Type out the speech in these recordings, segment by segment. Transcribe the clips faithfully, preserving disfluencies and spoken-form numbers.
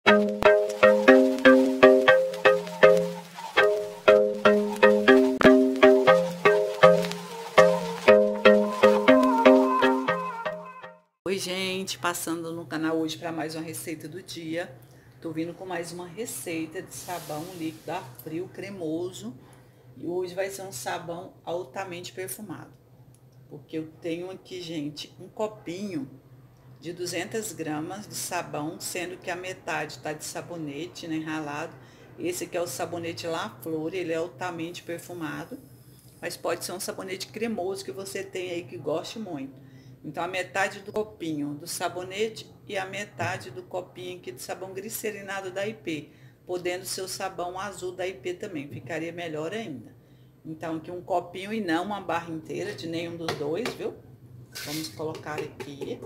Oi gente, passando no canal hoje para mais uma receita do dia. Tô vindo com mais uma receita de sabão líquido a frio cremoso. E hoje vai ser um sabão altamente perfumado. Porque eu tenho aqui, gente, um copinho de duzentas gramas de sabão, sendo que a metade tá de sabonete, né, ralado. Esse aqui é o sabonete La Flor, ele é altamente perfumado. Mas pode ser um sabonete cremoso que você tem aí que goste muito. Então, a metade do copinho do sabonete e a metade do copinho aqui de sabão glicerinado da I P. Podendo ser o sabão azul da I P também, ficaria melhor ainda. Então, aqui um copinho e não uma barra inteira de nenhum dos dois, viu? Vamos colocar aqui.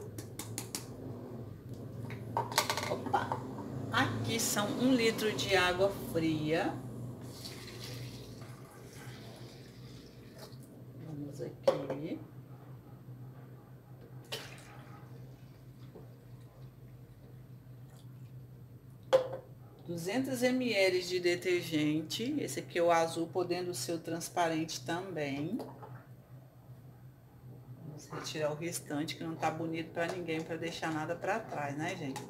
Opa! Aqui são um litro de água fria. Vamos aqui. duzentos mililitros de detergente, esse aqui é o azul, podendo ser o transparente também. Vamos retirar o restante, que não tá bonito pra ninguém, pra deixar nada pra trás, né, gente?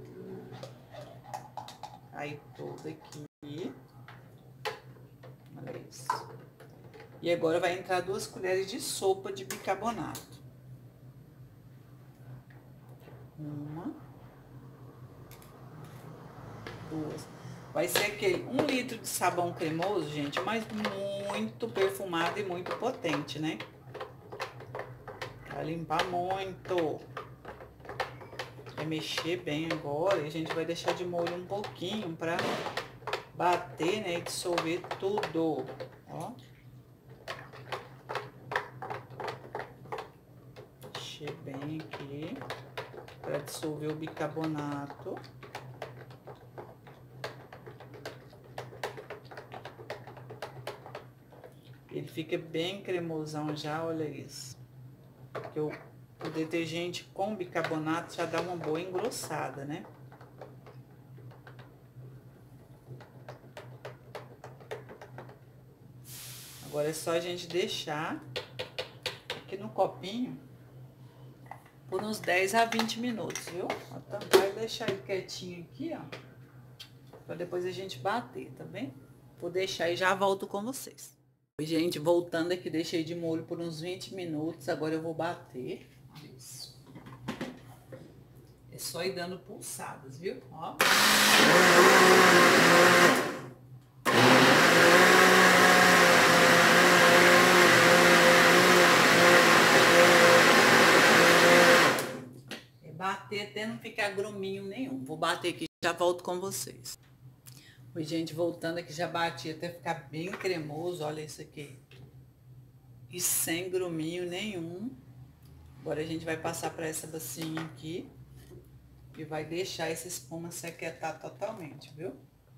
Aí, todo aqui. Olha isso. E agora vai entrar duas colheres de sopa de bicarbonato. Uma. Duas. Vai ser aquele um litro de sabão cremoso, gente, mas muito perfumado e muito potente, né? Vai limpar muito. Vai mexer bem agora e a gente vai deixar de molho um pouquinho pra bater, né, e dissolver tudo, ó. Mexer bem aqui pra dissolver o bicarbonato. Ele fica bem cremosão já, olha isso. Porque o, o detergente com bicarbonato já dá uma boa engrossada, né? Agora é só a gente deixar aqui no copinho por uns dez a vinte minutos, viu? Então, vai deixar ele quietinho aqui, ó. Pra depois a gente bater, tá bem? Vou deixar e já volto com vocês. Gente, voltando aqui, deixei de molho por uns vinte minutos, agora eu vou bater. Isso. É só ir dando pulsadas, viu? Ó. É bater até não ficar gruminho nenhum. Vou bater aqui e já volto com vocês. Oi, gente, voltando aqui, já bati até ficar bem cremoso, olha isso aqui. E sem gruminho nenhum. Agora a gente vai passar para essa bacinha aqui. E vai deixar essa espuma se aquietar totalmente, viu?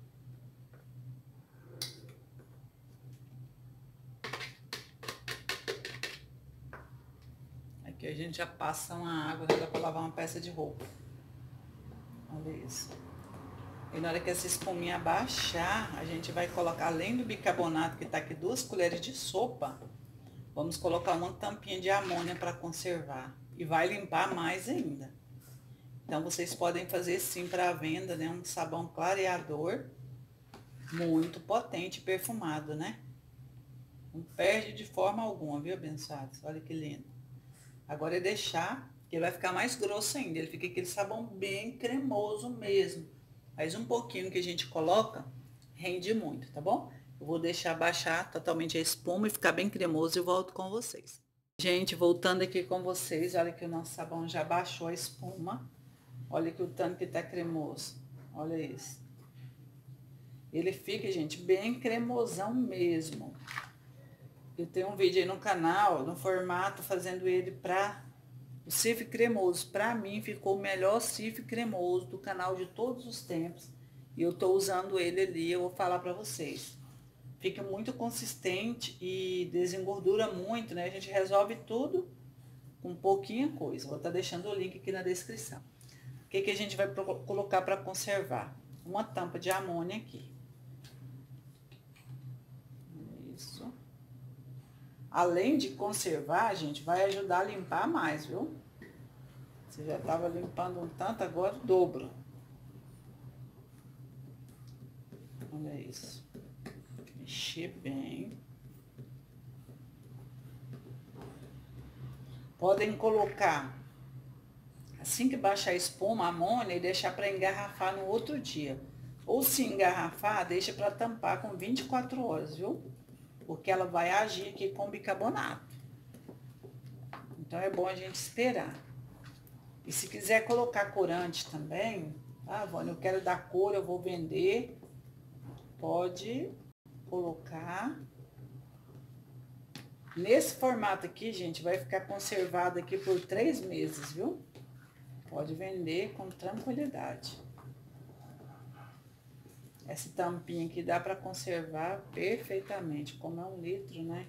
Aqui a gente já passa uma água, já dá para lavar uma peça de roupa. Olha isso. E na hora que essa espuminha baixar, a gente vai colocar, além do bicarbonato, que tá aqui duas colheres de sopa, vamos colocar uma tampinha de amônia para conservar. E vai limpar mais ainda. Então, vocês podem fazer sim para venda, né? Um sabão clareador, muito potente e perfumado, né? Não perde de forma alguma, viu, abençoados? Olha que lindo. Agora é deixar, que ele vai ficar mais grosso ainda. Ele fica aquele sabão bem cremoso mesmo. Mas um pouquinho que a gente coloca, rende muito, tá bom? Eu vou deixar baixar totalmente a espuma e ficar bem cremoso e volto com vocês. Gente, voltando aqui com vocês, olha que o nosso sabão já baixou a espuma. Olha que o tanto que tá cremoso. Olha isso. Ele fica, gente, bem cremosão mesmo. Eu tenho um vídeo aí no canal, no formato, fazendo ele pra o Cif cremoso. Pra mim, ficou o melhor Cif cremoso do canal de todos os tempos. E eu tô usando ele ali, eu vou falar pra vocês. Fica muito consistente e desengordura muito, né? A gente resolve tudo com pouquinha coisa. Vou estar deixando o link aqui na descrição. O que que a gente vai colocar para conservar? uma tampa de amônia aqui. Isso. Além de conservar, gente, vai ajudar a limpar mais, viu? Você já tava limpando um tanto, agora o dobro. Olha isso. Mexer bem. Podem colocar, assim que baixar a espuma, a amônia, e deixar para engarrafar no outro dia. Ou se engarrafar, deixa para tampar com vinte e quatro horas, viu? Porque ela vai agir aqui com bicarbonato. Então é bom a gente esperar. E se quiser colocar corante também, ah, Vânia, eu quero dar cor, eu vou vender, pode colocar. Nesse formato aqui, gente, vai ficar conservado aqui por três meses, viu? Pode vender com tranquilidade. Essa tampinha aqui dá para conservar perfeitamente, como é um litro, né?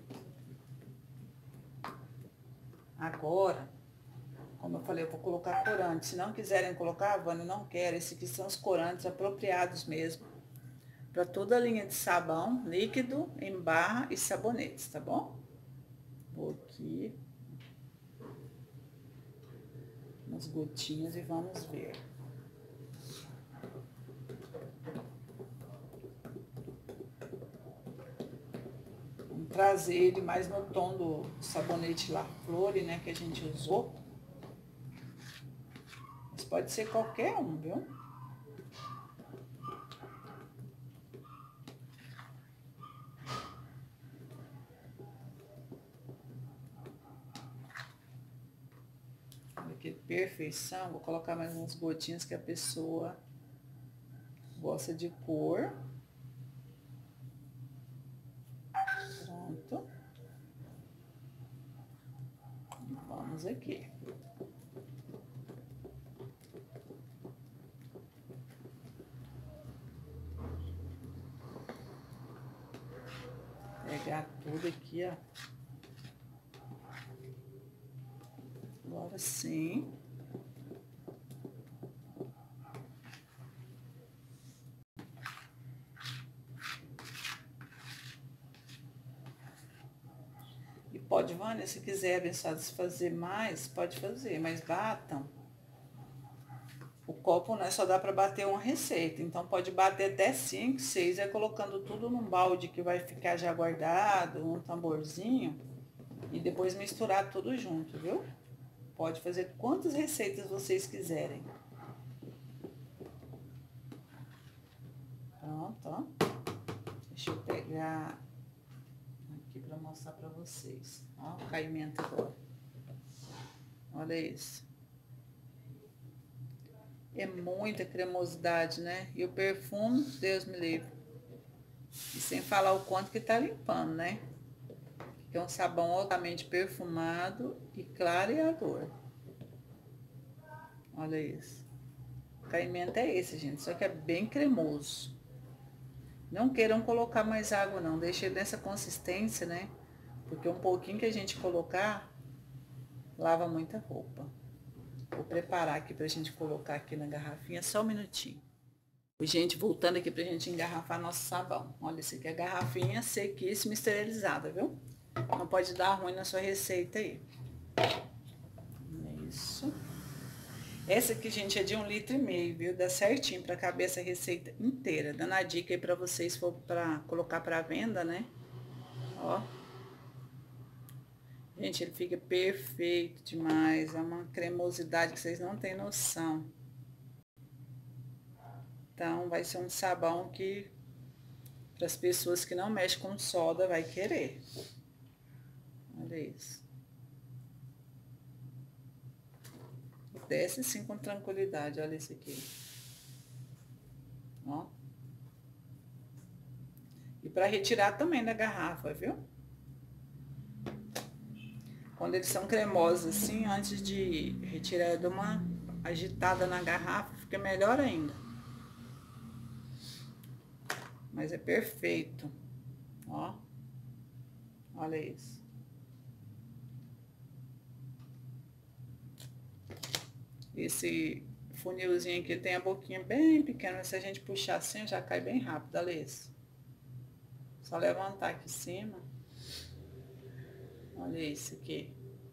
Agora, como eu falei, eu vou colocar corante. Se não quiserem colocar, Vânia, não quero. Esses aqui são os corantes apropriados mesmo. Para toda a linha de sabão, líquido, em barra e sabonetes, tá bom? Vou aqui umas gotinhas e vamos ver. Vamos trazer ele mais no tom do sabonete La Flore, né, que a gente usou. Mas pode ser qualquer um, viu? Que perfeição. Vou colocar mais umas gotinhas que a pessoa gosta de cor. Pronto. E vamos aqui. Pegar tudo aqui, ó. Agora sim. E pode, Vânia, se quiserem fazer mais, pode fazer, mas batam. O copo, né, só dá para bater uma receita, então pode bater até cinco, seis, é colocando tudo num balde que vai ficar já guardado, um tamborzinho, e depois misturar tudo junto, viu? Pode fazer quantas receitas vocês quiserem. Pronto, ó. Deixa eu pegar aqui para mostrar para vocês. Ó, o caimento agora. Olha isso. É muita cremosidade, né? E o perfume, Deus me livre. E sem falar o quanto que tá limpando, né? Que é um sabão altamente perfumado e clareador. Olha isso. O caimento é esse, gente. Só que é bem cremoso. Não queiram colocar mais água, não. Deixe ele nessa consistência, né? Porque um pouquinho que a gente colocar, lava muita roupa. Vou preparar aqui pra gente colocar aqui na garrafinha. Só um minutinho. Gente, voltando aqui pra gente engarrafar nosso sabão. Olha, esse aqui é a garrafinha sequíssima, esterilizada, viu? Não pode dar ruim na sua receita aí. Isso. Essa aqui, gente, é de um litro e meio, viu? Dá certinho pra caber essa receita inteira. Dando a dica aí pra vocês, se for pra colocar pra venda, né? Ó. Gente, ele fica perfeito demais. É uma cremosidade que vocês não têm noção. Então, vai ser um sabão que, para as pessoas que não mexem com soda, vai querer. Olha isso. Desce assim com tranquilidade, olha esse aqui. Ó. E para retirar também da garrafa, viu? Quando eles são cremosos assim, antes de retirar, eu dou uma agitada na garrafa, fica melhor ainda. Mas é perfeito. Ó. Olha isso. Esse funilzinho aqui tem a boquinha bem pequena, mas se a gente puxar assim, já cai bem rápido, olha isso. Só levantar aqui em cima. Olha isso aqui.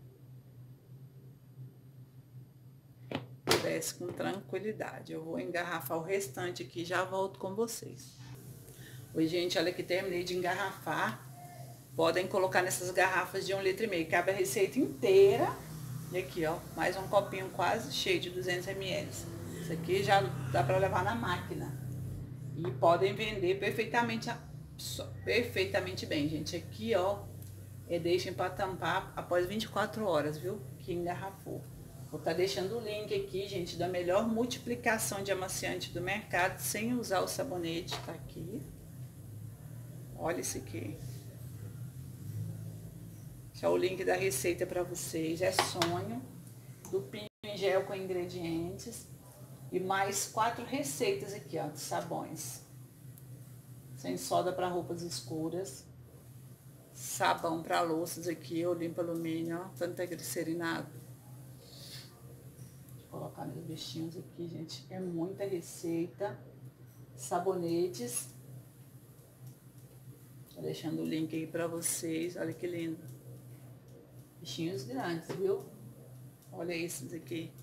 Desce com tranquilidade. Eu vou engarrafar o restante aqui e já volto com vocês. Oi, gente, olha que terminei de engarrafar. Podem colocar nessas garrafas de um litro e meio. Cabe a receita inteira. E aqui, ó, mais um copinho quase cheio de duzentos mililitros. Isso aqui já dá para levar na máquina. E podem vender perfeitamente, perfeitamente bem, gente. Aqui, ó, é deixem para tampar após vinte e quatro horas, viu? Que engarrafou. Vou estar deixando o link aqui, gente, da melhor multiplicação de amaciante do mercado, sem usar o sabonete, tá aqui. Olha isso aqui. Já o link da receita para vocês. É sonho. Do pinho em gel com ingredientes. E mais quatro receitas aqui, ó, de sabões. Sem soda para roupas escuras. Sabão para louças aqui, o limpa alumínio, ó, tanta glicerinado. Vou colocar meus bichinhos aqui, gente. É muita receita. Sabonetes. Tô deixando o link aí para vocês. Olha que lindo. Bichinhos grandes, viu? Olha esses aqui.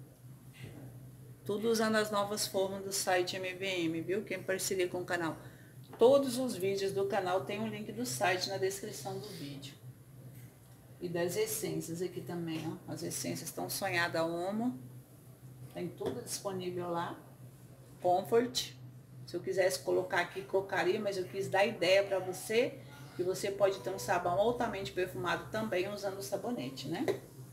Tudo usando as novas formas do site M V M, viu? Quem parceria com o canal. Todos os vídeos do canal tem o link do site na descrição do vídeo. E das essências aqui também, ó. As essências estão sonhada Omo. Tem tudo disponível lá. Comfort. Se eu quisesse colocar aqui, colocaria, mas eu quis dar ideia para você que você pode ter um sabão altamente perfumado também usando o sabonete, né?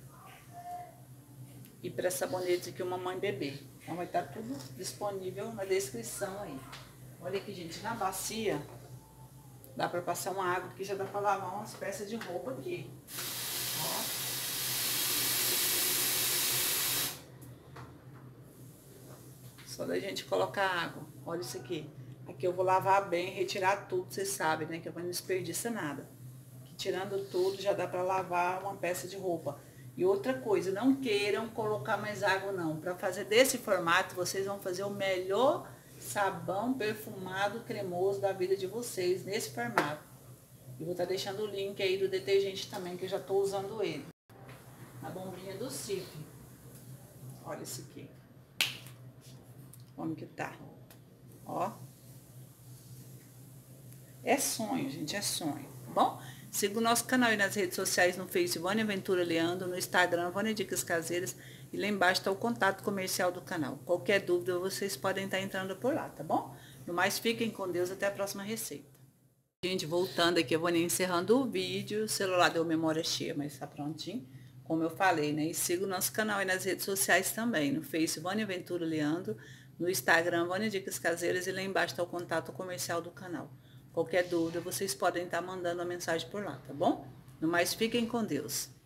E para sabonetes aqui, uma mãe bebê. Então vai estar tudo disponível na descrição aí. Olha aqui, gente, na bacia dá para passar uma água que já dá para lavar umas peças de roupa aqui. Ó. Só da gente colocar água. Olha isso aqui. Aqui eu vou lavar bem, retirar tudo, vocês sabem, né? Que eu não desperdiça nada. Aqui, tirando tudo, já dá para lavar uma peça de roupa. E outra coisa, não queiram colocar mais água, não. Para fazer desse formato, vocês vão fazer o melhor sabão perfumado cremoso da vida de vocês, nesse formato. E vou estar deixando o link aí do detergente também, que eu já estou usando ele. A bombinha do Cif. Olha isso aqui. Como que tá? Ó. É sonho, gente, é sonho, tá bom? Siga o nosso canal aí nas redes sociais, no Facebook, Vânia Ventura Leandro, no Instagram, Vânia Dicas Caseiras, e lá embaixo está o contato comercial do canal. Qualquer dúvida, vocês podem estar entrando por lá, tá bom? No mais, fiquem com Deus, até a próxima receita. Gente, voltando aqui, eu vou encerrando o vídeo, o celular deu memória cheia, mas tá prontinho, como eu falei, né? E siga o nosso canal aí nas redes sociais também, no Facebook, Vânia Ventura Leandro, no Instagram, Vânia Dicas Caseiras, e lá embaixo está o contato comercial do canal. Qualquer dúvida, vocês podem estar mandando uma mensagem por lá, tá bom? No mais, fiquem com Deus.